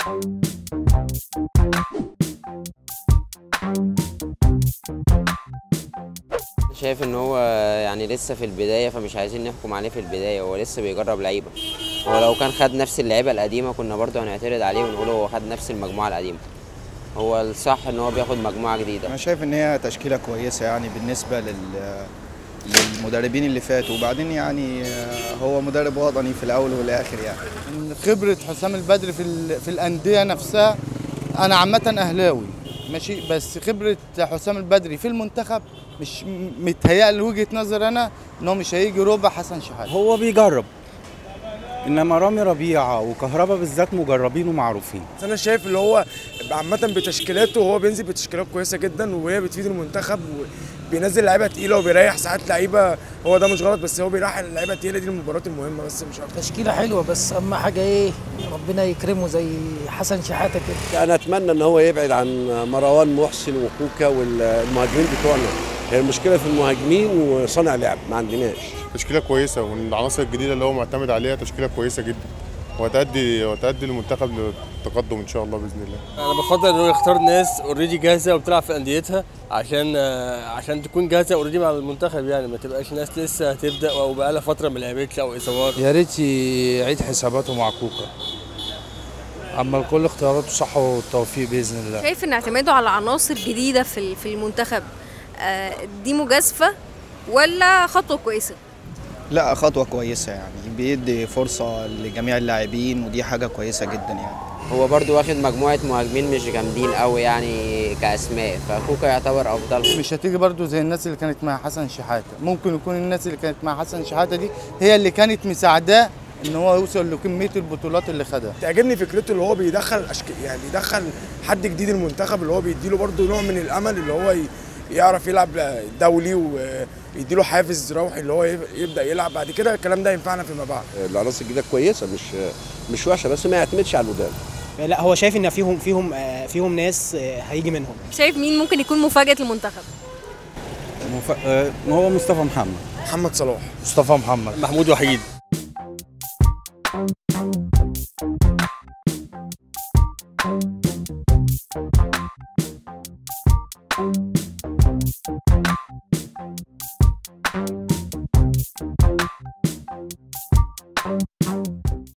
شايف ان هو يعني لسه في البدايه، فمش عايزين نحكم عليه في البدايه، هو لسه بيجرب لعيبه. هو لو كان خد نفس اللعيبه القديمه كنا برضه هنعترض عليه ونقول هو خد نفس المجموعه القديمه. هو الصح ان هو بياخد مجموعه جديده. انا شايف ان هي تشكيله كويسه يعني بالنسبه للمدربين اللي فاتوا، وبعدين يعني هو مدرب وطني في الاول والاخر يعني. خبره حسام البدري في الانديه نفسها، انا عامه اهلاوي ماشي، بس خبره حسام البدري في المنتخب مش متهيألي وجهه نظر انا ان هو مش هيجي ربع حسن شحاته. هو بيجرب، انما رامي ربيعه وكهربا بالذات مجربين ومعروفين. انا شايف اللي هو عامه بتشكيلاته، وهو بينزل بتشكيلات كويسه جدا وهي بتفيد المنتخب، وبينزل لعيبه تقيله وبيريح ساعات لعيبه. هو ده مش غلط، بس هو بيريح اللعيبه التقيله دي المباريات المهمه بس مش اكتر. تشكيله حلوه، بس اهم حاجه ايه، ربنا يكرمه زي حسن شحاته كده. انا اتمنى ان هو يبعد عن مروان محسن وكوكا والمهاجمين بتوعنا. هي المشكله في المهاجمين وصانع لعب ما عندناش. تشكيله كويسه، والعناصر الجديده اللي هو معتمد عليها تشكيله كويسه جدا، وتأدي المنتخب للتقدم ان شاء الله باذن الله. انا بفضل انه يختار ناس اوريدي جاهزه وبتلعب في انديتها عشان تكون جاهزه اوريدي مع المنتخب، يعني ما تبقاش ناس لسه هتبدا او بقالها فتره ما لعبتش او اصابات. يا ريت يعيد حساباته مع كوكا، اما الكل اختياراته صح والتوفيق باذن الله. شايف ان اعتماده على عناصر جديده في المنتخب دي مجازفه ولا خطوه كويسه؟ لا، خطوه كويسه يعني، بيدي فرصه لجميع اللاعبين ودي حاجه كويسه جدا يعني. هو برضه واخد مجموعه مهاجمين مش جامدين قوي يعني كاسماء، فكوكا يعتبر افضلهم. مش هتيجي برضه زي الناس اللي كانت مع حسن شحاته، ممكن يكون الناس اللي كانت مع حسن شحاته دي هي اللي كانت مساعداه ان هو يوصل لكميه البطولات اللي خدها. تعجبني فكرته اللي هو بيدخل يعني بيدخل حد جديد المنتخب، اللي هو بيديله برضه نوع من الامل اللي هو يعرف يلعب دولي، ويديله حافز روحي اللي هو يبدا يلعب بعد كده. الكلام ده ينفعنا فيما بعد. العناصر الجديده كويسه، مش وحشه، بس ما يعتمدش على القدام. لا، هو شايف ان فيهم ناس هيجي منهم. شايف مين ممكن يكون مفاجاه المنتخب؟ هو مصطفى محمد صلاح، مصطفى محمد، محمود وحيد.